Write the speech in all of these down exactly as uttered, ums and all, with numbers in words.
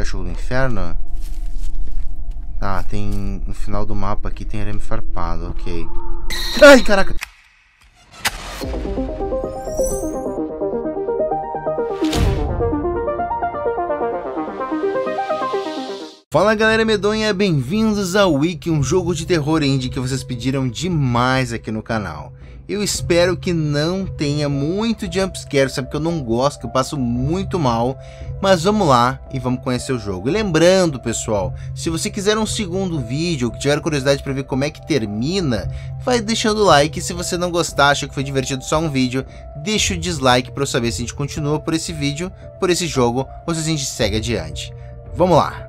Cachorro do inferno? Ah, tem... No final do mapa aqui tem arame farpado, ok. Ai, caraca! Fala galera medonha, bem-vindos ao Wiki, um jogo de terror indie que vocês pediram demais aqui no canal. Eu espero que não tenha muito jumpscare, sabe que eu não gosto, que eu passo muito mal. Mas vamos lá e vamos conhecer o jogo. E lembrando pessoal, se você quiser um segundo vídeo, ou tiver curiosidade para ver como é que termina, vai deixando o like. Se você não gostar, achou que foi divertido só um vídeo, deixa o dislike para eu saber se a gente continua por esse vídeo, por esse jogo, ou se a gente segue adiante. Vamos lá!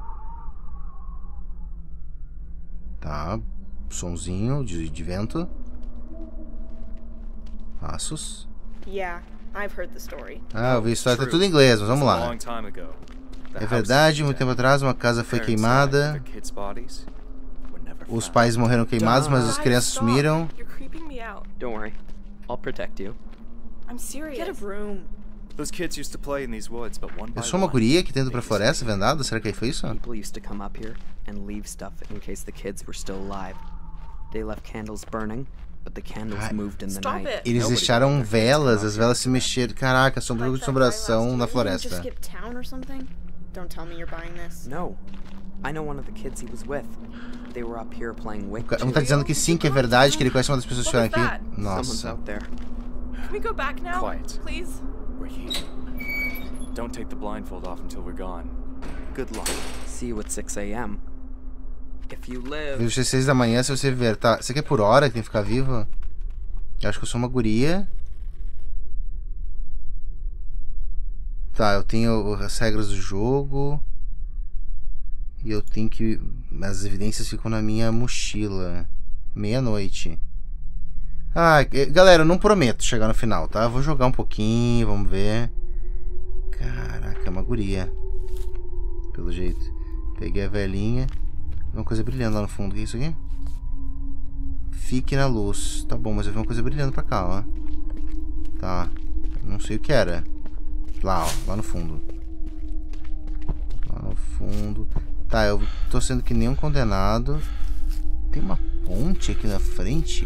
Tá, sonzinho de, de vento. Passos. Yeah, I've heard the story. Ah, eu vi a história, tá tudo em inglês, mas vamos lá. É verdade, muito tempo atrás uma casa foi queimada. Os pais morreram queimados, mas as crianças sumiram. Don't worry, I'll protect you. I'm serious. Get a broom. Eu sou uma guria que tá indo pra floresta vendada, será que foi isso? People used to come up here and leave stuff in case the kids were still alive. They left candles burning, but the candles moved in the Stop night. it. Eles deixaram velas, as velas se mexeram. Caraca, sombra de assombração na floresta. Don't tell me you're buying this. No, I know one of the kids he was with. They were up here playing Wick. Um tá dizendo que sim, que é verdade, que ele conhece uma das pessoas que estiveram aqui. Someone's Nossa. out there. Can we go back now? Quiet. Please. We're here. Don't take the blindfold off until we're gone. Good luck. See you at six A M If you live. Vejo às seis da manhã se você viver. Tá, você quer por hora que tem que ficar vivo? Eu acho que eu sou uma guria. Tá, eu tenho as regras do jogo. E eu tenho que... As evidências ficam na minha mochila. Meia-noite. Ah, galera, eu não prometo chegar no final, tá? Eu vou jogar um pouquinho, vamos ver. Caraca, é uma guria. Pelo jeito. Peguei a velhinha. Uma coisa brilhando lá no fundo. O que é isso aqui? Fique na luz. Tá bom, mas eu vi uma coisa brilhando pra cá, ó. Tá. Não sei o que era. Lá, ó. Lá no fundo. Lá no fundo. Tá, eu tô sendo que nem um condenado. Tem uma ponte aqui na frente.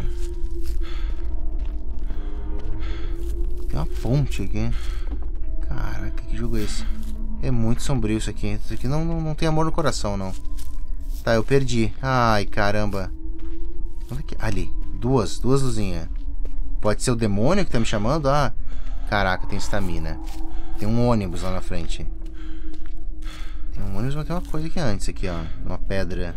Tem uma ponte aqui. Caraca, que jogo é esse? É muito sombrio isso aqui. Isso aqui não, não, não tem amor no coração, não. Tá, eu perdi. Ai, caramba. Onde é que... Ali. Duas. Duas luzinhas. Pode ser o demônio que tá me chamando? Ah, caraca, tem estamina. Tem um ônibus lá na frente. Tem um ônibus, mas tem uma coisa aqui antes. Aqui, ó. Uma pedra.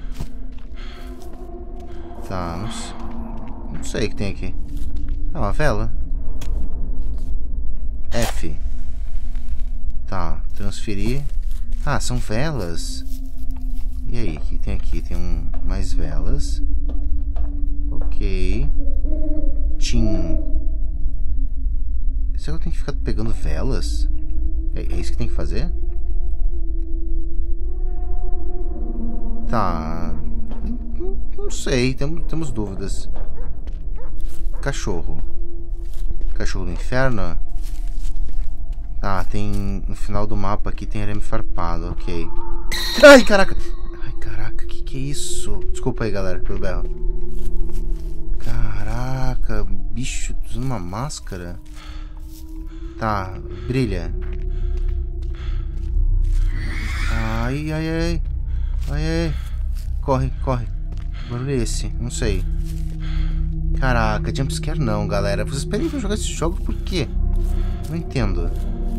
Tá, não sei, não sei o que tem aqui. Ah, uma vela. F. Tá, transferir. Ah, são velas. E aí, o que tem aqui? Tem um, mais velas. Ok. Tim. Será que eu tenho que ficar pegando velas? É, é isso que tem que fazer? Tá. Não, não sei, temos, temos dúvidas. Cachorro. Cachorro do inferno? Ah, tem... No final do mapa aqui tem arame farpado, ok. Ai, caraca! Ai, caraca, que que é isso? Desculpa aí, galera, pelo berro. Caraca, bicho, tô usando uma máscara. Tá, brilha. Ai, ai, ai. Ai, ai. Corre, corre. Que barulho é esse? Não sei. Caraca, jumpscare não, galera. Vocês pedem pra eu jogar esse jogo por quê? Não entendo.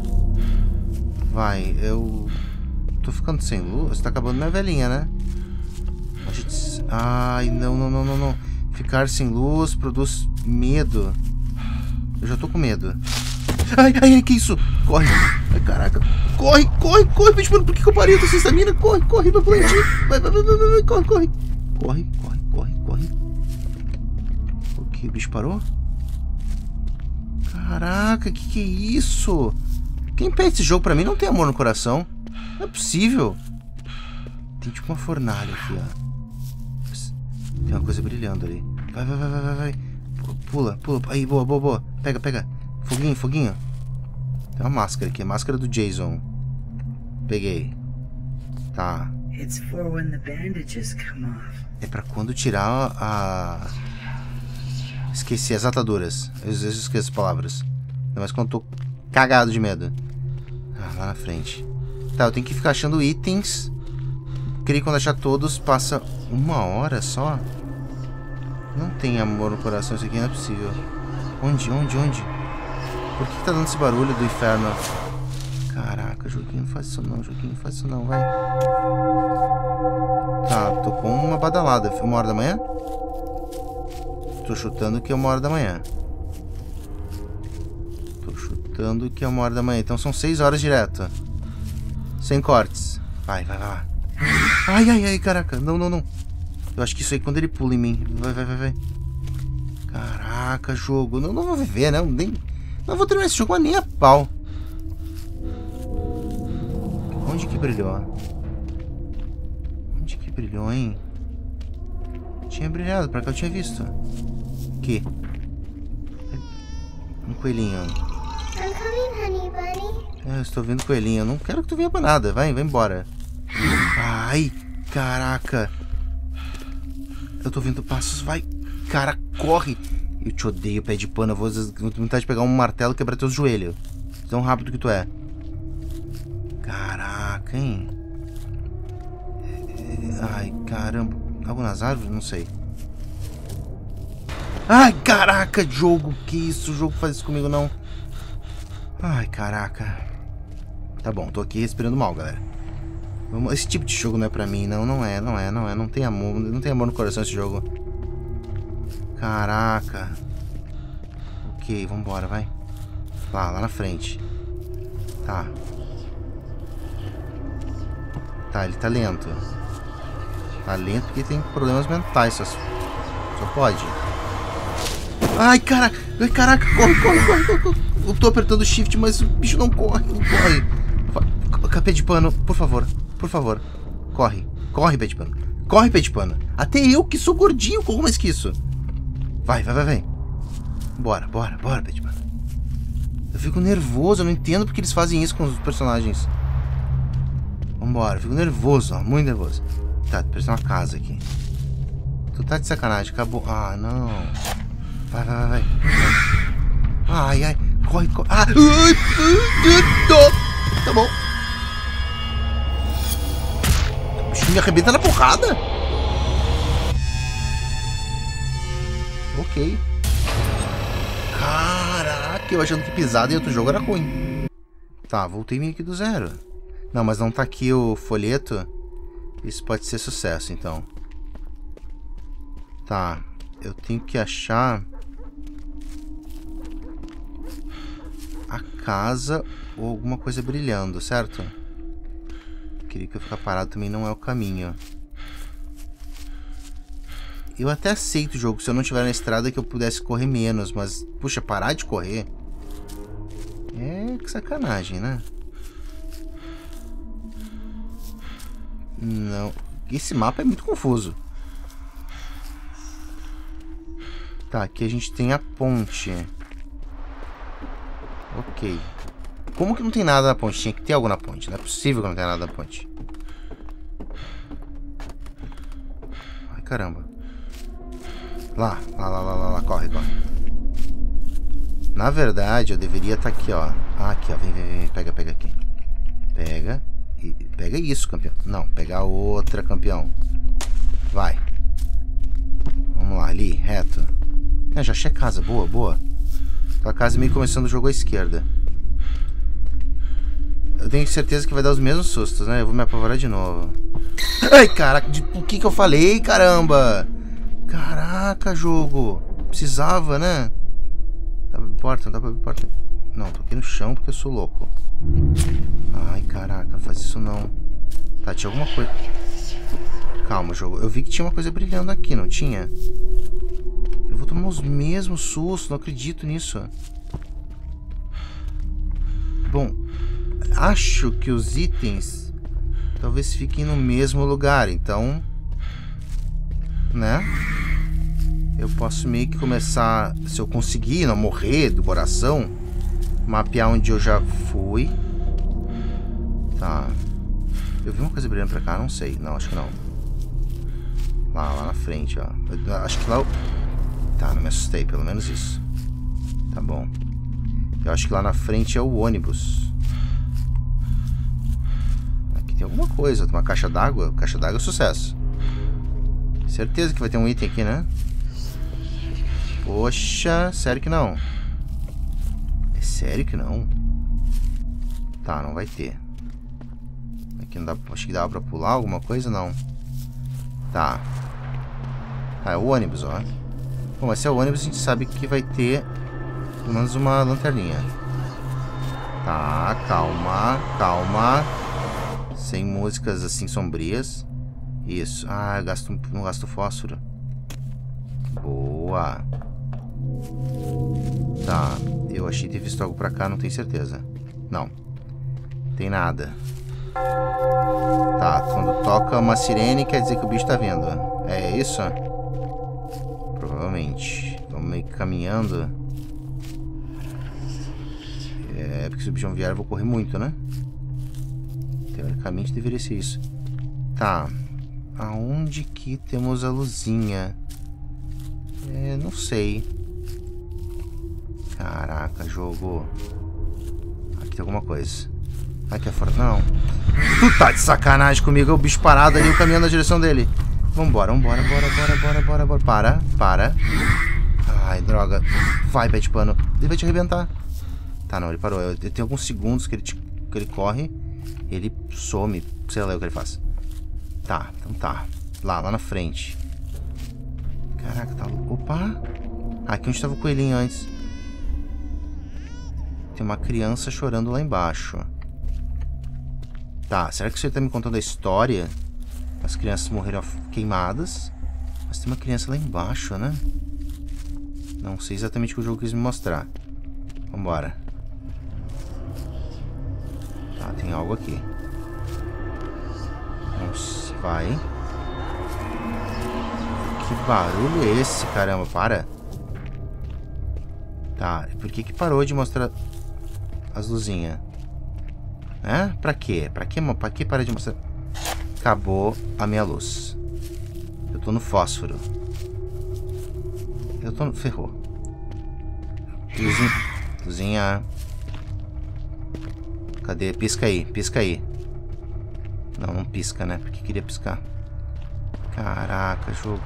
Vai, eu... Tô ficando sem luz? Tá acabando minha velhinha, né? A gente... Ai, não, não, não, não, não. Ficar sem luz produz medo. Eu já tô com medo. Ai, ai, ai, que isso? Corre. Ai, caraca. Corre, corre, corre, bicho, mano. Por que, que eu parei? Eu tô sem estamina. Corre, corre, meu plantinho. Vai, vai, vai, vai, vai, corre, corre. Corre, corre, corre, corre. O que? O bicho parou? Caraca, que que é isso? Quem pede esse jogo pra mim não tem amor no coração. Não é possível. Tem tipo uma fornalha aqui, ó. Tem uma coisa brilhando ali. Vai, vai, vai, vai, vai, vai. Pula, pula. Aí, boa, boa, boa. Pega, pega. Foguinho, foguinho. Tem uma máscara aqui. Máscara do Jason. Peguei. Tá. It's for when the bandages come off. É pra quando tirar a... Esqueci as ataduras. Eu, eu esqueço as palavras. Ainda mais quando eu tô cagado de medo. Ah, lá na frente. Tá, eu tenho que ficar achando itens. Creio que quando achar todos, passa uma hora só. Não tem amor no coração, isso aqui não é possível. Onde, onde, onde? Por que tá dando esse barulho do inferno? Caraca, joguinho, não faz isso não, joguinho, não faz isso não, vai. Tá, tô com uma badalada. Uma hora da manhã? Tô chutando que é uma hora da manhã. Tô chutando que é uma hora da manhã. Então são seis horas direto. Sem cortes. Vai, vai, vai. Ai, ai, ai, caraca. Não, não, não. Eu acho que isso aí quando ele pula em mim. Vai, vai, vai, vai. Caraca, jogo. Não, não vou viver, né? Nem... Não vou terminar esse jogo nem a pau. Onde que brilhou? Onde que brilhou, hein? Tinha brilhado, pra cá eu tinha visto. Que? Um coelhinho. I'm coming, honey bunny. É, eu estou vendo coelhinho. Eu não quero que tu venha pra nada. Vai, vai embora. Ai, caraca. Eu tô vendo passos. Vai, cara, corre. Eu te odeio, pé de pano. Eu vou tentar pegar um martelo e quebrar teus joelhos. Tão rápido que tu é. Caraca, hein? Ai, caramba. Algo nas árvores? Não sei. Ai, caraca, jogo. Que isso? O jogo faz isso comigo, não. Ai, caraca. Tá bom, tô aqui respirando mal, galera. Esse tipo de jogo não é pra mim. Não, não é, não é, não é. Não tem amor, não tem amor no coração esse jogo. Caraca. Ok, vambora, vai. Lá, lá na frente. Tá. Tá, ele tá lento. Tá lento porque tem problemas mentais. Só, só pode. Ai, caraca. Ai, caraca. Corre, corre, corre, corre, corre. Eu tô apertando o shift, mas o bicho não corre. Não corre. Pé de pano, por favor. Por favor. Corre. Corre, pé de pano. Corre, pé de pano. Até eu que sou gordinho corro mais que isso. Vai, vai, vai, vai. Bora, bora, bora, pé de pano. Eu fico nervoso. Eu não entendo porque eles fazem isso com os personagens. Vambora. Eu fico nervoso, ó. Muito nervoso. Tá, parece uma casa aqui. Tu tá de sacanagem. Acabou. Ah, não. Vai, vai, vai, vai. Ai, ai. Corre, corre. Ah! Tá bom. O bicho me arrebenta na porrada. Ok. Caraca, eu achando que pisada em outro jogo era ruim. Tá, voltei meio que do zero. Não, mas não tá aqui o folheto. Isso pode ser sucesso, então. Tá, eu tenho que achar a casa ou alguma coisa brilhando, certo? Queria que eu ficar parado também não é o caminho. Eu até aceito o jogo se eu não estiver na estrada que eu pudesse correr menos, mas, puxa, parar de correr é que sacanagem, né? Não, esse mapa é muito confuso. Tá, aqui a gente tem a ponte. Ok. Como que não tem nada na ponte? Tinha que ter algo na ponte. Não é possível que não tenha nada na ponte. Ai, caramba. Lá, lá, lá, lá, lá, lá. Corre, corre. Na verdade, eu deveria estar aqui, ó. Ah, aqui, ó. Vem, vem, vem. Pega, pega aqui. Pega. E pega isso, campeão. Não, pega a outra, campeão. Vai. Vamos lá, ali, reto. É, já achei a casa. Boa, boa. Tô a casa meio começando o jogo à esquerda. Eu tenho certeza que vai dar os mesmos sustos, né? Eu vou me apavorar de novo. Ai, caraca, de, o que que eu falei, caramba? Caraca, jogo. Precisava, né? Dá pra abrir porta? Não dá pra abrir porta? Não, tô aqui no chão porque eu sou louco. Ai, caraca, não faz isso não. Tá, tinha alguma coisa. Calma, jogo. Eu vi que tinha uma coisa brilhando aqui, não tinha? Eu vou tomar os mesmos sustos, não acredito nisso. Bom, acho que os itens talvez fiquem no mesmo lugar, então, né? Eu posso meio que começar, se eu conseguir não morrer do coração, mapear onde eu já fui. Tá. Eu vi uma coisa brilhando pra cá, não sei. Não, acho que não. Lá, lá na frente, ó. Eu, acho que lá... Eu... Tá, não me assustei, pelo menos isso. Tá bom. Eu acho que lá na frente é o ônibus. Aqui tem alguma coisa. Uma caixa d'água. Caixa d'água é sucesso. Certeza que vai ter um item aqui, né? Poxa, sério que não? É sério que não? Tá, não vai ter. Aqui não dá... Acho que dava pra pular alguma coisa, não. Tá. Ah, é o ônibus, ó. Bom, mas se é o ônibus, a gente sabe que vai ter pelo menos uma lanterninha. Tá, calma, calma. Sem músicas assim sombrias. Isso. Ah, eu gasto, não gasto fósforo. Boa. Tá, eu achei ter visto algo pra cá, não tenho certeza. Não. Tem nada. Tá, quando toca uma sirene quer dizer que o bicho tá vindo. É isso? Provavelmente. Vamos meio que caminhando. É, porque se o bichão vier eu vou correr muito, né? Teoricamente deveria ser isso. Tá. Aonde que temos a luzinha? É, não sei. Caraca, jogo. Aqui tem alguma coisa. Aqui é fora. Não. Tu tá de sacanagem comigo. É o bicho parado ali, eu caminhando na direção dele. Vambora, vambora, bora, bora, bora, bora, bora. Para, para. Ai, droga. Vai, pé de pano. Ele vai te arrebentar. Tá, não, ele parou. Eu, eu tenho alguns segundos que ele, te, que ele corre. Ele some. Sei lá o que ele faz. Tá, então tá. Lá, lá na frente. Caraca, tá... Opa! Aqui onde estava o coelhinho antes. Tem uma criança chorando lá embaixo. Tá, será que você tá me contando a história? As crianças morreram queimadas. Mas tem uma criança lá embaixo, né? Não sei exatamente o que o jogo quis me mostrar. Vambora. Tá, tem algo aqui. Vamos, vai. Que barulho é esse, caramba? Para. Tá, por que que parou de mostrar as luzinhas? É? Pra quê? Pra quê, pra que para de mostrar? Acabou a minha luz. Eu tô no fósforo. Eu tô no... Ferrou. Luzinha. Luzinha. Cadê? Pisca aí, pisca aí. Não, não pisca, né? Porque queria piscar. Caraca, jogo.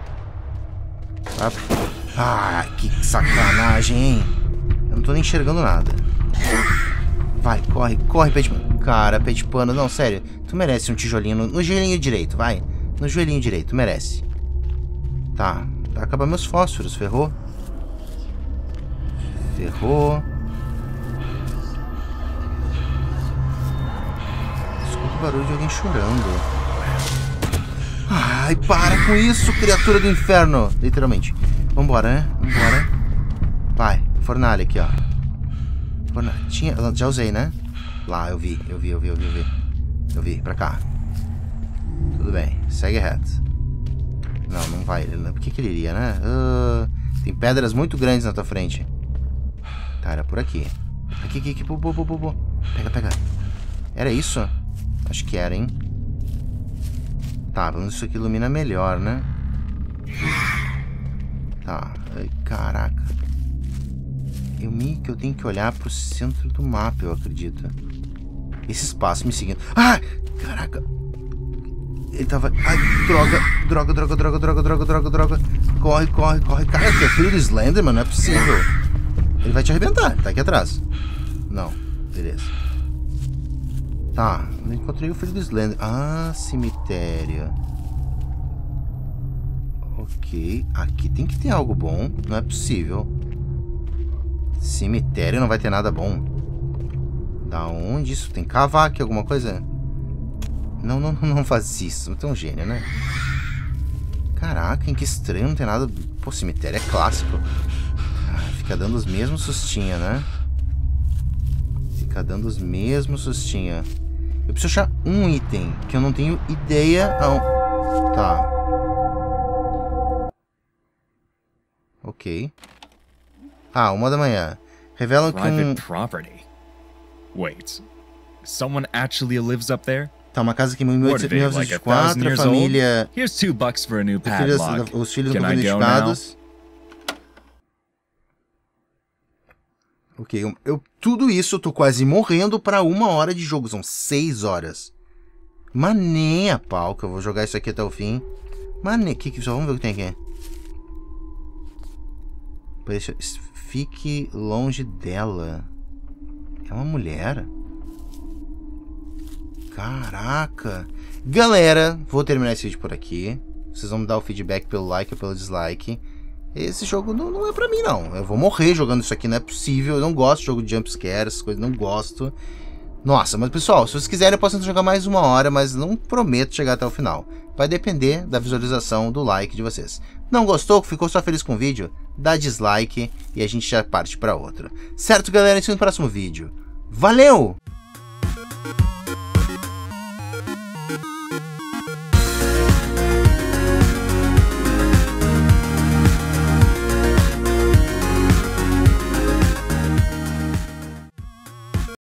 Ah, que sacanagem, hein? Eu não tô nem enxergando nada. Vai, corre, corre, pé de pano. Cara, pé de pano, não, sério. Tu merece um tijolinho no, no joelhinho direito, vai. No joelhinho direito, tu merece. Tá, vai acabar meus fósforos, ferrou. Ferrou. Escuta o barulho de alguém chorando. Ai, para com isso, criatura do inferno. Literalmente. Vambora, né? Vambora. Vai, fornalha aqui, ó. Fornalha. Tinha... Já usei, né? Lá, eu vi, eu vi, eu vi, eu vi, eu vi. Eu vi, pra cá. Tudo bem, segue reto. Não, não vai. Por que que ele iria, né? Uh, tem pedras muito grandes na tua frente. Tá, era por aqui. Aqui, aqui, aqui. Bo, bo, bo, bo. Pega, pega. Era isso? Acho que era, hein? Tá, pelo menos isso aqui ilumina melhor, né? Tá. Ai, caraca. Eu meio que eu tenho que olhar pro centro do mapa, eu acredito. Esse espaço me seguindo. Ah! Caraca. Ele tava... Ai, droga. Droga, droga, droga, droga, droga, droga, droga. Corre, corre, corre. Cara, tu é filho do Slenderman? Não é possível. Ele vai te arrebentar. Tá aqui atrás. Não. Beleza. Tá. Eu encontrei o filho do Slender. Ah, cemitério. Ok. Aqui tem que ter algo bom. Não é possível. Cemitério não vai ter nada bom. Da onde isso? Tem que cavar aqui alguma coisa? Não, não, não faz isso. Não tem um gênio, né? Caraca, hein? Que estranho. Não tem nada... Pô, cemitério é clássico. Ah, fica dando os mesmos sustinhos, né? Fica dando os mesmos sustinhos. Eu preciso achar um item que eu não tenho ideia... Não. Tá. Ok. Ah, uma da manhã. Revelam que um... Private property. Wait. Someone actually lives up there? Tá, uma casa que em mil oitocentos e quatro, a família... Here's two bucks for a new Filhos, padlock. os filhos Can não foram I go identificados. Ok, eu, eu, tudo isso eu tô quase morrendo pra uma hora de jogo. São seis horas. Mané a pau que eu vou jogar isso aqui até o fim. Mané, que, que, só vamos ver o que tem aqui. Parece, fique longe dela. É uma mulher? Caraca. Galera, vou terminar esse vídeo por aqui. Vocês vão me dar o feedback pelo like ou pelo dislike. Esse jogo não, não é pra mim, não. Eu vou morrer jogando isso aqui, não é possível. Eu não gosto de jogo de jumpscare, essas coisas, não gosto. Nossa, mas pessoal, se vocês quiserem eu posso jogar mais uma hora, mas não prometo chegar até o final. Vai depender da visualização, do like de vocês. Não gostou? Ficou só feliz com o vídeo? Dá dislike e a gente já parte pra outra. Certo, galera? A gente se vê no próximo vídeo. Valeu!